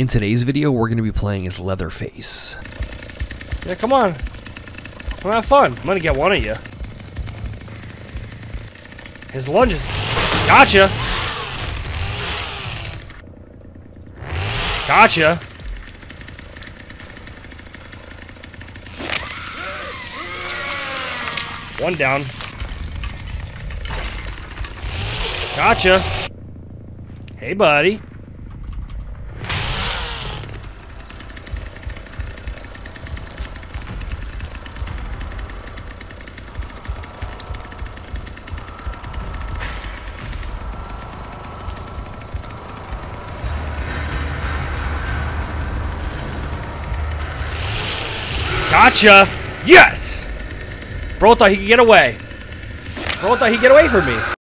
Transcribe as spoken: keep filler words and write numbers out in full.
In today's video, we're going to be playing as LeatherFace. Yeah, come on. Come have fun. I'm gonna get one of you. His lunges. Gotcha. Gotcha. One down. Gotcha. Hey, buddy. Gotcha! Yes! Bro thought he could get away. Bro thought he'd get away from me.